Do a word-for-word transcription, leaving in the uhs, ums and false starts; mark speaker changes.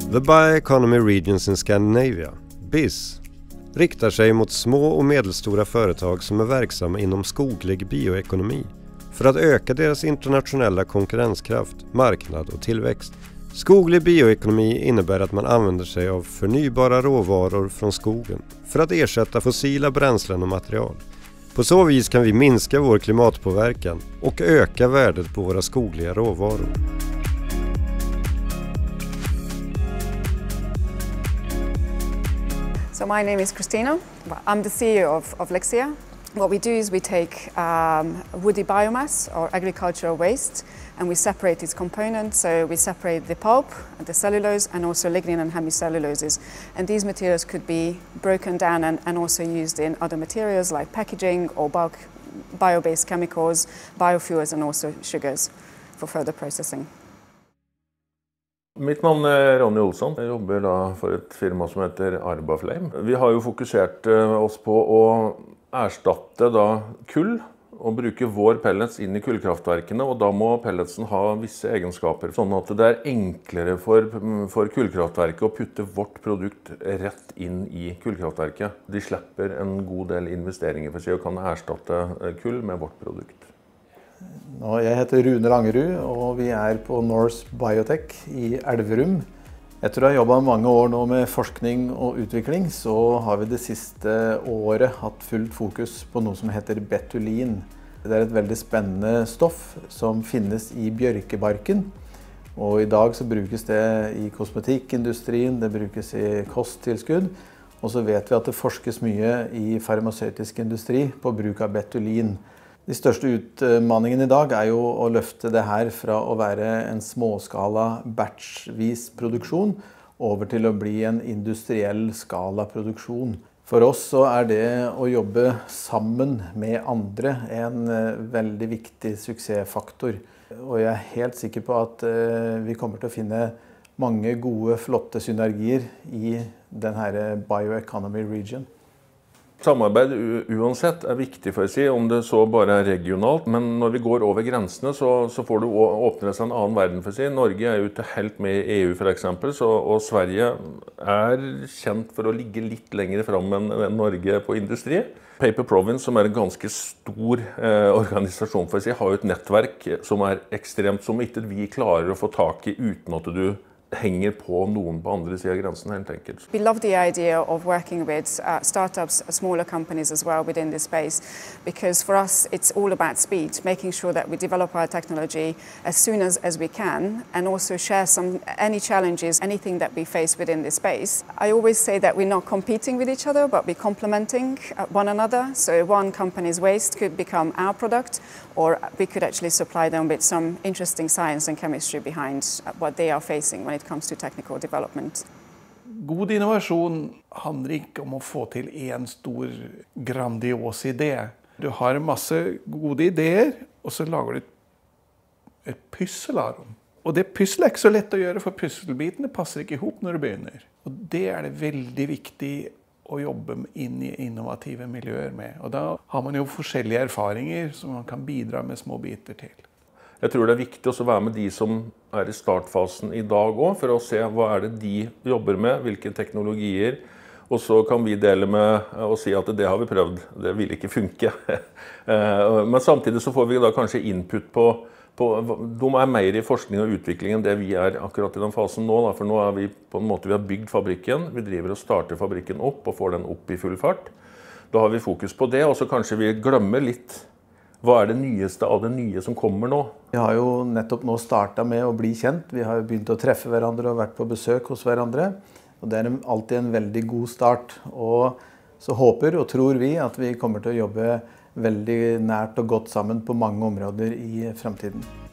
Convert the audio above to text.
Speaker 1: The Bioeconomy Regions in Scandinavia, B I S, riktar sig mot små och medelstora företag som är verksamma inom skoglig bioekonomi för att öka deras internationella konkurrenskraft, marknad och tillväxt. Skoglig bioekonomi innebär att man använder sig av förnybara råvaror från skogen för att ersätta fossila bränslen och material. På så vis kan vi minska vår klimatpåverkan och öka värdet på våra skogliga råvaror.
Speaker 2: So my name is Christina. I'm the C E O of, of Lexia. What we do is we take um, woody biomass or agricultural waste and we separate its components. So we separate the pulp, the cellulose and also lignin and hemicelluloses. And these materials could be broken down and, and also used in other materials like packaging or bulk bio-based chemicals, biofuels and also sugars for further processing.
Speaker 3: Mitt navn er Ronny Olsson. Jeg jobber da for et firma som heter Arbaflame. Vi har jo fokusert oss på å erstatte da kull og bruke vår pellets inn i kullkraftverkene, og da må pelletsen ha visse egenskaper, sånn at det er enklere for, for kullkraftverket å putte vårt produkt rett inn i kullkraftverket. De slipper en god del investeringer for seg og kan erstatte kull med vårt produkt.
Speaker 4: Jeg heter Rune Langerud, og vi er på Norse Biotech i Elverum. Etter å ha jobbet mange år nå med forskning og utvikling, så har vi det siste året hatt fullt fokus på noe som heter betulin. Det er et veldig spennende stoff som finnes i bjørkebarken. Og i dag så brukes det i kosmetikkindustrien, det brukes i kosttilskudd. Og så vet vi at det forskes mye i farmasøytisk industri på bruk av betulin. De største utmaningen i dag er jo å løfte det her fra å være en småskala batchvis produksjon over til å bli en industriell skala produksjon. For oss så er det å jobbe sammen med andre en veldig viktig suksessfaktor. Og jeg er helt sikker på at vi kommer til å finne mange gode, flotte synergier i denne Bioeconomy Region.
Speaker 3: Samarbeid uansett er viktig for å si, om det så bare er regionalt, men når vi går over grensene så, så får det åpne seg en annen verden for å si. Norge er jo ikke helt med i E U for eksempel, så, og Sverige er kjent for å ligge litt lenger frem enn, enn Norge på industri. Paper Province, som er en ganske stor eh, organisasjon for å si, har jo et nettverk som er ekstremt, som ikke vi klarer å få tak i uten at du hänger på någon på andra sidan gränsen helt enkelt.
Speaker 2: We love the idea of working with uh, startups, smaller companies as well within this space, because for us it's all about speed, making sure that we develop our technology as soon as, as we can and also share some any challenges, anything that we face within this space. I always say that we're not competing with each other, but we're complementing uh, one another. So one company's waste could become our product, or we could actually supply them with some interesting science and chemistry behind uh, what they are facing when it comes to technical development.
Speaker 5: God innovasjon handler ikke om å få til en stor grandios idé. Du har masse gode ideer, og så lager du et pyssel av dem. Og det pysselet er ikke så lett å gjøre, for pysselbitene passer ikke ihop når du begynner. Og det er det veldig viktig å jobbe inn i innovative miljøer med. Og da har man jo forskjellige erfaringer som man kan bidra med små biter til.
Speaker 3: Jeg tror det er viktig å være med de som er i startfasen i dag også, for å se hva er det de jobber med, hvilke teknologier, og så kan vi dele med og si at det har vi prøvd, det vil ikke funke. Men samtidig så får vi da kanskje input på, på de er mer i forskning og utvikling enn det vi er akkurat i den fasen nå, da, for nå er vi på en måte, vi har bygd fabrikken, vi driver og starter fabrikken opp og får den opp i full fart. Da har vi fokus på det, og så kanskje vi glemmer litt hva er det nyeste av det nye som kommer nå?
Speaker 4: Vi har jo nettopp nå startet med å bli kjent. Vi har begynt å treffe hverandre og vært på besøk hos hverandre. Og det er alltid en veldig god start. Og så håper og tror vi at vi kommer til å jobbe veldig nært og godt sammen på mange områder i fremtiden.